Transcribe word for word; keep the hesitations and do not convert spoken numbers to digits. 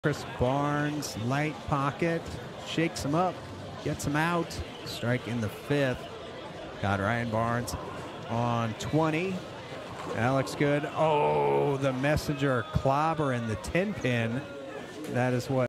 Chris Barnes, light pocket, shakes him up, gets him out. Strike in the fifth. Got Ryan Barnes on twenty. Alex Good. Oh, the messenger clobber in the ten pin. That is what